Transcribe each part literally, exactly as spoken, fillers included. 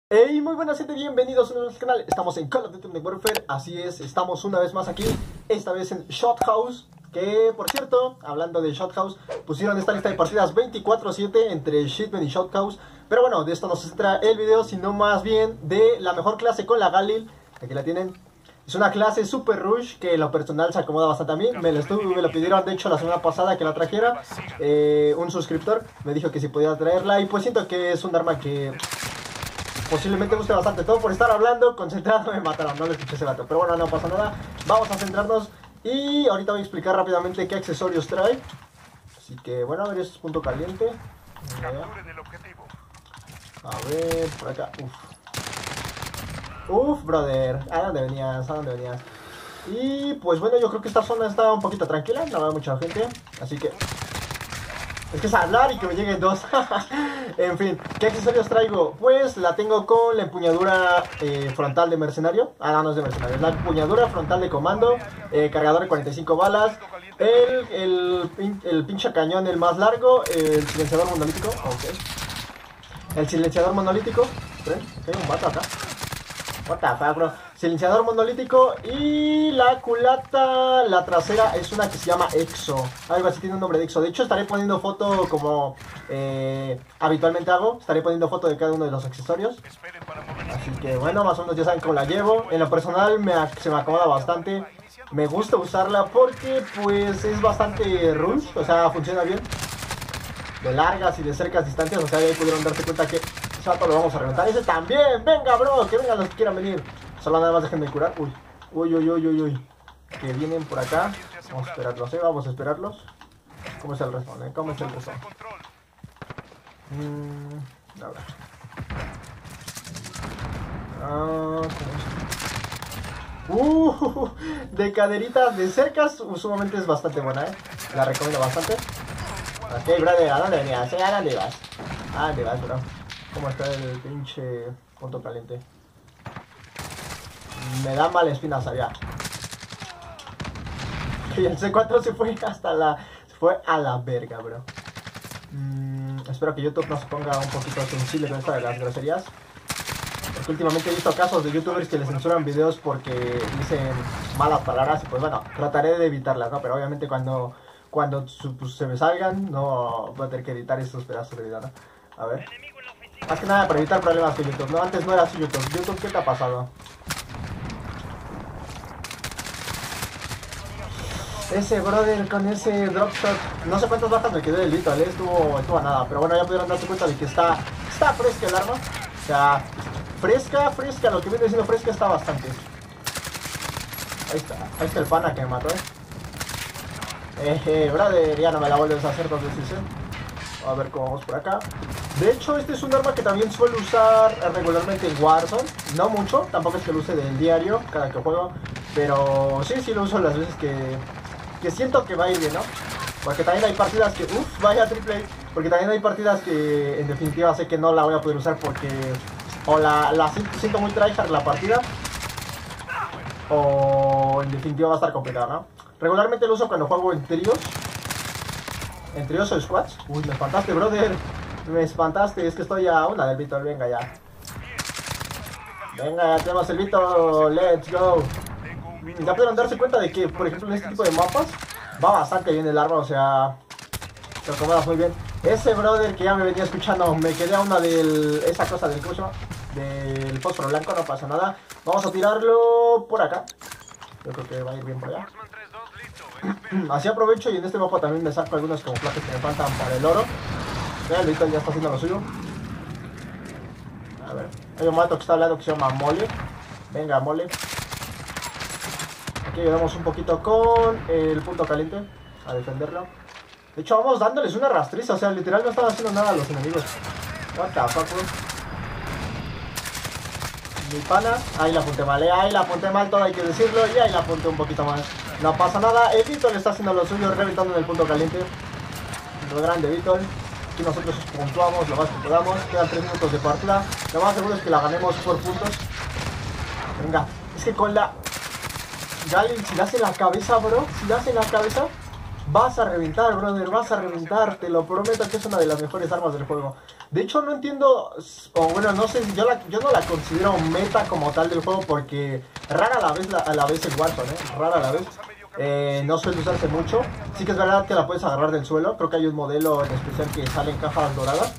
Hey, muy buenas gente, bienvenidos a nuestro canal. Estamos en Call of Duty Modern Warfare, así es, estamos una vez más aquí, esta vez en Shot House. Que por cierto, hablando de Shot House, pusieron esta lista de partidas veinticuatro siete entre Shipment y Shot House. Pero bueno, de esto no se centra el video, sino más bien de la mejor clase con la Galil. Aquí la tienen. Es una clase Super Rush que en lo personal se acomoda bastante a mí. Me lo, estuve, me lo pidieron de hecho la semana pasada que la trajera. eh, Un suscriptor me dijo que si podía traerla. Y pues siento que es un arma que posiblemente guste bastante. Todo por estar hablando, concentrado, me mataron. No le escuché ese vato, pero bueno, no pasa nada. Vamos a centrarnos y ahorita voy a explicar rápidamente qué accesorios trae. Así que bueno, a ver, esto es punto caliente. A ver, por acá. Uf. Uf, brother. ¿A dónde venías? ¿A dónde venías? Y pues bueno, yo creo que esta zona está un poquito tranquila. No veo mucha gente. Así que es que es hablar y que me lleguen dos. En fin, ¿qué accesorios traigo? Pues la tengo con la empuñadura eh, frontal de mercenario. Ah, no, no es de mercenario. Es la empuñadura frontal de comando. eh, Cargador de cuarenta y cinco balas. El, el, el, el pinche cañón, el más largo. El silenciador monolítico. Ok. El silenciador monolítico. ¿Ven? ¿Qué hay un vato acá? What the fuck, bro. Silenciador monolítico. Y la culata, la trasera, es una que se llama Exo. Algo así, tiene un nombre de Exo. De hecho estaré poniendo foto como eh, habitualmente hago. Estaré poniendo foto de cada uno de los accesorios. Así que bueno, más o menos ya saben cómo la llevo. En lo personal me, se me acomoda bastante. Me gusta usarla porque pues es bastante rush. O sea, funciona bien de largas y de cercas distancias. O sea, ahí pudieron darse cuenta que ese vato lo vamos a reventar. Ese también, venga bro, que vengan los que quieran venir. Solo nada más déjenme curar. Uy, uy, uy, uy, uy, uy. Que vienen por acá. Vamos a esperarlos, eh, vamos a esperarlos. ¿Cómo es el respawn, eh? ¿Cómo es el respawn? Mmm, a ver. Ah, ¿cómo es? Uh, de caderitas de cercas, sumamente es bastante buena, eh. La recomiendo bastante. Ok, brother, ¿a dónde venías? ¿A dónde vas? ¿A dónde vas, bro? ¿Cómo está el pinche punto caliente? Me da mala espina, sabía. Y el C cuatro se fue hasta la... Se fue a la verga, bro. Mm, espero que YouTube nos ponga un poquito sensible con esta de las groserías. Porque últimamente he visto casos de youtubers que les censuran videos porque dicen malas palabras. Y pues bueno, trataré de evitarlas, ¿no? Pero obviamente cuando... Cuando pues, se me salgan, no voy a tener que editar estos pedazos de video, ¿no? A ver. Más que nada para evitar problemas con YouTube. No, antes no era así YouTube. YouTube, ¿qué te ha pasado? Ese brother con ese drop shot. No sé cuántas bajas me quedé del Vito, ¿eh? Estuvo, estuvo a nada. Pero bueno, ya pudieron darse cuenta de que está, está fresca el arma. O sea, fresca, fresca. Lo que viene siendo fresca está bastante. Ahí está. Ahí está el pana que me mató, ¿eh? Eh, eh, brother, ya no me la vuelves a hacer dos veces, ¿eh? A ver cómo vamos por acá. De hecho, este es un arma que también suelo usar regularmente en Warzone. No mucho, tampoco es que lo use del diario cada que juego. Pero sí, sí lo uso las veces que, que siento que va a ir bien, ¿no? Porque también hay partidas que... Uff, vaya triple. Porque también hay partidas que en definitiva sé que no la voy a poder usar porque... O la, la siento muy tryhard la partida. O en definitiva va a estar complicado, ¿no? Regularmente lo uso cuando juego en tríos. En tríos o squads. Uy, me espantaste, brother. Me espantaste, es que estoy a una del Víctor. Venga ya. Venga, ya tenemos el Víctor. Let's go. Ya pudieron darse cuenta de que, por ejemplo, en este tipo de mapas va bastante bien el arma, o sea, te acomodas muy bien. Ese brother que ya me venía escuchando, me quedé a una del... Esa cosa del coche, del fósforo blanco, no pasa nada. Vamos a tirarlo por acá. Yo creo que va a ir bien por allá. Así aprovecho y en este mapa también me saco algunos camuflajes que me faltan para el oro. Vean, el Víctor ya está haciendo lo suyo. A ver, hay un mato que está al lado que se llama Mole. Venga, Mole. Aquí ayudamos un poquito con el punto caliente a defenderlo. De hecho, vamos dándoles una rastriza. O sea, literal no están haciendo nada a los enemigos. What the fuck, bro. Mi pana, ahí la apunté mal, ¿eh? Ahí la apunté mal, todo hay que decirlo. Y ahí la apunté un poquito mal. No pasa nada, el Víctor le está haciendo lo suyo, reventando en el punto caliente. Lo grande, Víctor. Aquí nosotros puntuamos lo más que podamos. Quedan tres minutos de partida. Lo más seguro es que la ganemos por puntos. Venga, es que con la Galil, si le hace la cabeza, bro, si le hace la cabeza, Vas a reventar, brother, vas a reventar, te lo prometo que es una de las mejores armas del juego. De hecho, no entiendo, o bueno, no sé si yo, la, yo no la considero meta como tal del juego porque rara a la vez, la, a la vez en Warzone, ¿eh? Rara a la vez. Eh, no suele usarse mucho. Sí que es verdad que la puedes agarrar del suelo. Creo que hay un modelo en especial que sale en cajas doradas.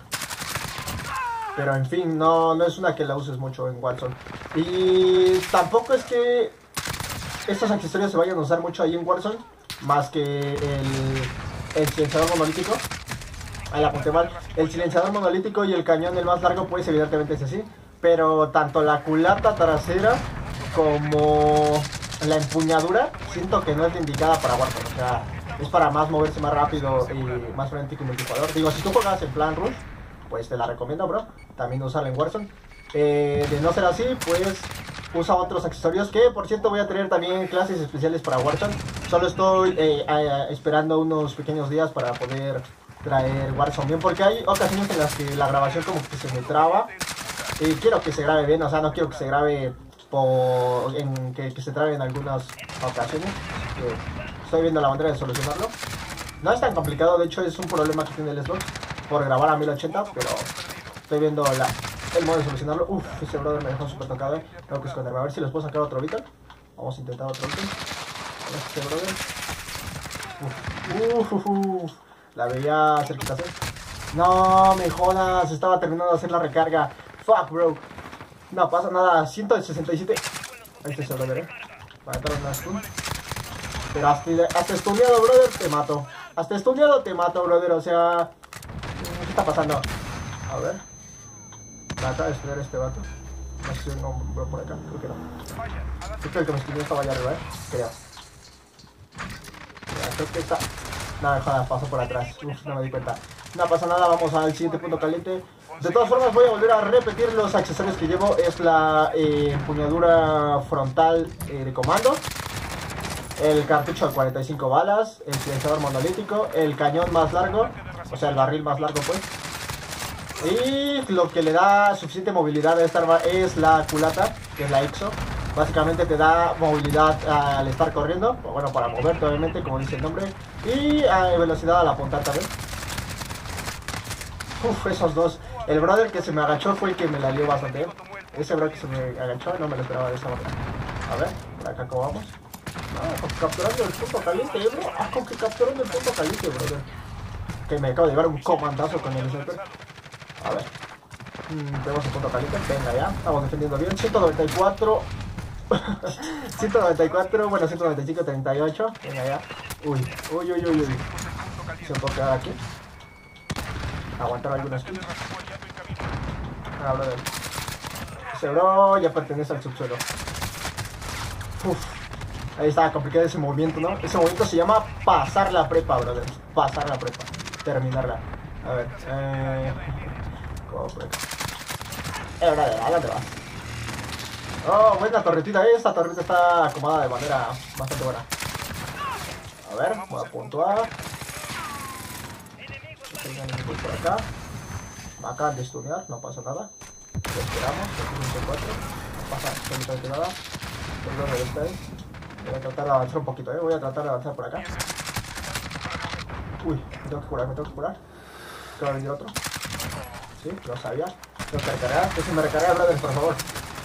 Pero en fin, no, no es una que la uses mucho en Warzone. Y tampoco es que estos accesorios se vayan a usar mucho ahí en Warzone. Más que el, el silenciador monolítico. Ahí la apunté mal. El silenciador monolítico y el cañón, el más largo, pues evidentemente es así. Pero tanto la culata trasera como la empuñadura, siento que no es indicada para Warzone. O sea, es para más moverse más rápido y más frenético y multijugador. Digo, si tú juegas en plan Rush, pues te la recomiendo, bro. También usarla en Warzone. Eh, de no ser así, pues usa otros accesorios que, por cierto, voy a tener también clases especiales para Warzone. Solo estoy eh, eh, esperando unos pequeños días para poder traer Warzone bien, porque hay ocasiones en las que la grabación como que se me traba. Y quiero que se grabe bien, o sea, no quiero que se grabe por, en, que, que se trabe en algunas ocasiones. Que estoy viendo la manera de solucionarlo. No es tan complicado, de hecho es un problema que tiene el Xbox por grabar a mil ochenta, pero estoy viendo la, el modo de solucionarlo. Uff, ese brother me dejó súper tocado, eh. Tengo que esconderme, a ver si les puedo sacar otro beacon. Vamos a intentar otro beacon. Este brother. Uff, uff, uff. La veía cerquita, ¿eh? No me jodas, estaba terminando de hacer la recarga. Fuck, bro. No pasa nada, ciento sesenta y siete. Ahí está ese brother, eh. Para entrar una stun. Pero hasta, hasta stuneado, brother, te mato. Hasta stuneado te mato, brother, o sea... ¿Qué está pasando? A ver. Me acaba de estudiar este vato. No sé si no veo por acá, creo que no. Creo que el que me estudió estaba allá arriba, eh. Creo. Ya, creo que está... Nada, joder, pasó por atrás. Uf, no me di cuenta. No pasa nada, vamos al siguiente punto caliente. De todas formas voy a volver a repetir los accesorios que llevo. Es la eh, empuñadura frontal eh, de comando, el cartucho de cuarenta y cinco balas, el silenciador monolítico, el cañón más largo, o sea el barril más largo pues. Y lo que le da suficiente movilidad a esta arma es la culata, que es la EXO. Básicamente te da movilidad al estar corriendo, bueno, para moverte obviamente, como dice el nombre, y a velocidad al apuntar también. Uf, esos dos. El brother que se me agachó fue el que me la lió bastante. Ese brother que se me agachó no me lo esperaba de esa manera. A ver, por acá cómo vamos. Ah, con que capturando el punto caliente, eh, bro. Ah, con que capturando el punto caliente, brother. Que me acabo de llevar un comandazo con el sniper. A ver. Mm, tenemos el punto caliente. Venga ya. Estamos defendiendo bien. ciento noventa y cuatro. ciento noventa y cuatro. Bueno, ciento noventa y cinco, treinta y ocho. Venga ya. Uy, uy, uy, uy, uy. Se puede quedar aquí. Aguantar algunas kills. Ah, brother. Ese bro ya pertenece al subsuelo. Uf. Ahí estaba complicado ese movimiento, ¿no? Ese movimiento se llama pasar la prepa, brother. Pasar la prepa. Terminarla. A ver. Eh... ¿Cómo por acá? Eh, brother, ¿a dónde vas? Oh, buena torretita. Esta torreta está acomodada de manera bastante buena. A ver, voy a puntuar. Por acá. Me acaban de stunear, no pasa nada. Lo esperamos, cuatro. No pasa absolutamente nada. Tengo que esta ahí. Voy a tratar de avanzar un poquito, eh. Voy a tratar de avanzar por acá. Uy, me tengo que curar, me tengo que curar. ¿Qué va a venir otro? Sí, lo sabía. Tengo que recargar. Que se me recarga, brother, por favor.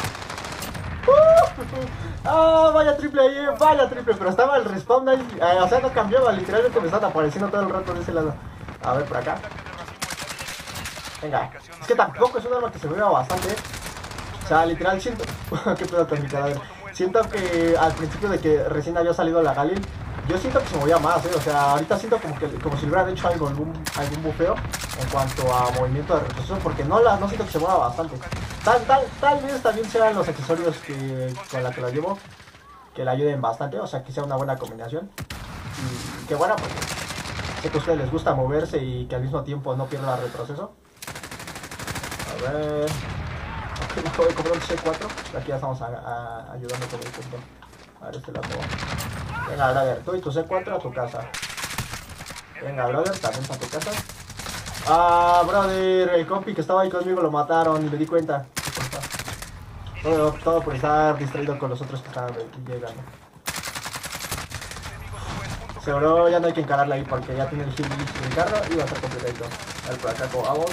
Ah, vaya triple ahí, eh. Vaya triple. Pero estaba el respawn ahí. Eh, o sea, no cambiaba. Literalmente me están apareciendo todo el rato de ese lado. A ver, por acá. Venga. Es que tampoco es un arma que se mueva bastante. O sea, literal siento... ¿Qué pedo con mi cadáver? Siento que al principio de que recién había salido la Galil, yo siento que se movía más, ¿eh? O sea, ahorita siento como que como si le hubieran hecho algo, algún, algún bufeo en cuanto a movimiento de retroceso, porque no, la, no siento que se mueva bastante. Tal, tal, tal vez también sean los accesorios que, con la que la llevo, que la ayuden bastante, o sea, que sea una buena combinación. Y que bueno, porque sé que a ustedes les gusta moverse y que al mismo tiempo no pierda retroceso. A ver... Ok, me acabo de comprar un C cuatro. Aquí ya estamos a, a, ayudando con el punto. A ver, este lado. Venga, brother, tú y tu C cuatro a tu casa. Venga, brother, también a tu casa. Ah, brother, el compi que estaba ahí conmigo lo mataron y me di cuenta. Todo, todo por estar distraído con los otros que estaban llegando. Seguro ya no hay que encararla ahí porque ya tiene el hit en el carro y va a estar completito. A ver, por acá como vamos.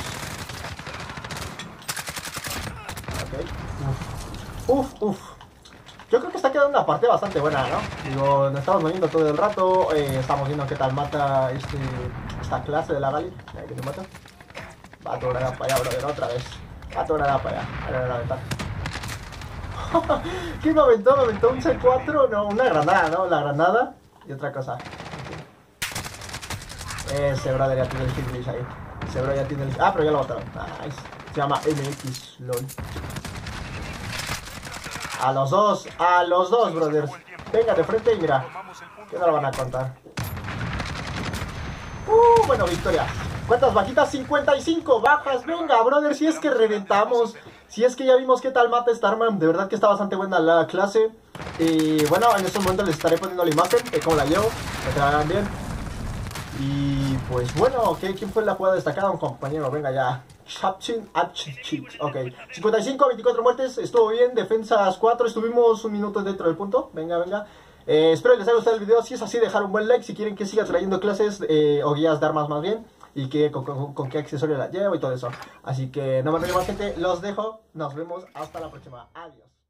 Ok. Uf, uf, uf. Yo creo que está quedando una parte bastante buena, ¿no? Digo, nos estamos moviendo todo el rato. Eh, estamos viendo qué tal mata este, esta clase de la Gali. Ahí que se mata. Va a torar para allá, brother, otra vez. Va a torar para allá. A ver, a ver, ¿qué me aventó? ¿Me aventó un C cuatro? No, una granada, ¿no? La granada y otra cosa. Ese brother ya tiene el hitglitch ahí. Ese brother ya tiene el... Ah, pero ya lo mataron. Nice. Se llama M X, lol. A los dos, a los dos, brothers. Venga de frente y mira. Que no lo van a contar. Uh, bueno, victoria. ¿Cuántas bajitas? cincuenta y cinco bajas. Venga, brother, si es que reventamos. Si es que ya vimos qué tal mata esta arma. De verdad que está bastante buena la clase. Y bueno, en estos momentos les estaré poniendo la imagen de cómo la llevo, para que la hagan bien. Y pues bueno, ¿qué, ¿quién fue la jugada destacada? Un compañero, venga ya. Shapchin Achchit. Ok, cincuenta y cinco, veinticuatro muertes. Estuvo bien, defensas cuatro. Estuvimos un minuto dentro del punto. Venga, venga. Eh, espero que les haya gustado el video. Si es así, dejar un buen like. Si quieren que siga trayendo clases eh, o guías de armas más bien. Y que, con, con, con qué accesorio la llevo y todo eso. Así que no me olvido más, gente. Los dejo. Nos vemos hasta la próxima. Adiós.